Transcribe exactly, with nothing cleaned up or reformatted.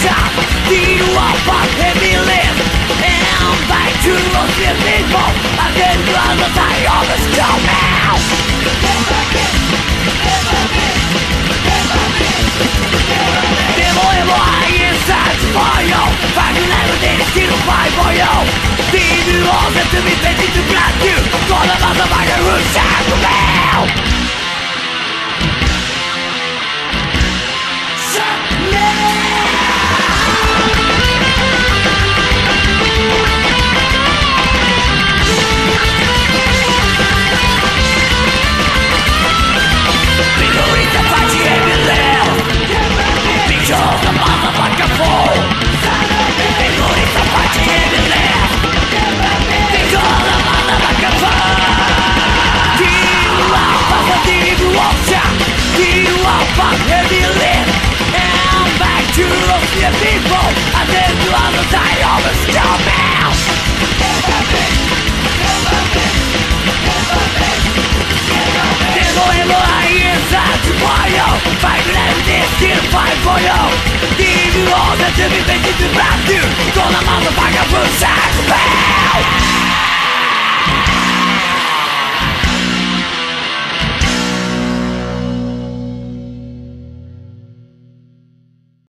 ocean. Deal up on heavy lift and back to the people. I get to the side of the storm now. Devil, evil, I inside for you. Find you never did still fight for you. Deal all that to be ready to blast you. Call the motherfucker who shot the bell. Shut people, I live to on the side of the storm now. Devil, evil, I inside to fire. Fight and this, still fight for you. Give you all that to be ready to blast you. Gonna motherfucker push out.